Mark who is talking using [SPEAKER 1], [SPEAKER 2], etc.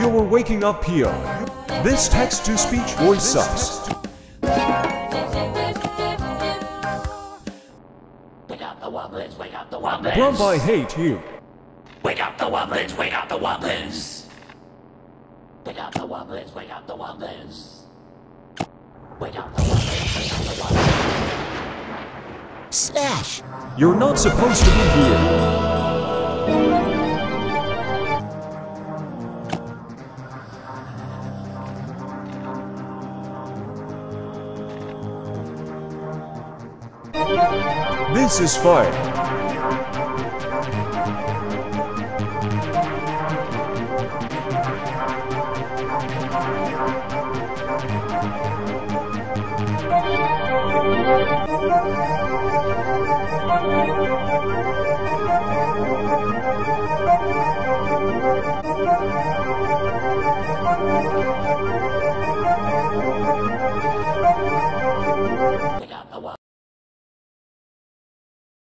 [SPEAKER 1] you're waking up here. This text-to-speech voice sucks.
[SPEAKER 2] Wake up the wublins, wake up the wublins.
[SPEAKER 1] Grump, I hate you.
[SPEAKER 2] Wake up the wublins, wake up the wublins. Wake up the wublins, wake up the wublins. Wake up the wublins, wake up the wublins. Smash!
[SPEAKER 1] You're not supposed to be here. This is fire.